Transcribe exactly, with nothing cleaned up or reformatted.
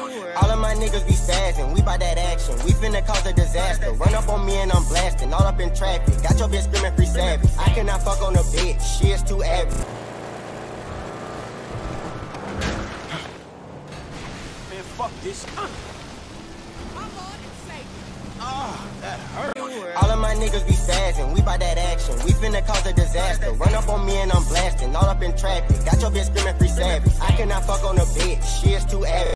All of my niggas be spazzing, we bout that action. We finna cause a disaster. Run up on me and I'm blasting, all up in traffic. Got your bitch screaming free savage. I cannot fuck on a bitch, she is too average. Man, fuck this. Uh. Ah, that hurt. All of my niggas be spazzing, we bout that action. We finna cause a disaster. Run up on me and I'm blasting, all up in traffic. Got your bitch screaming free savage. I cannot fuck on a bitch, she is too average.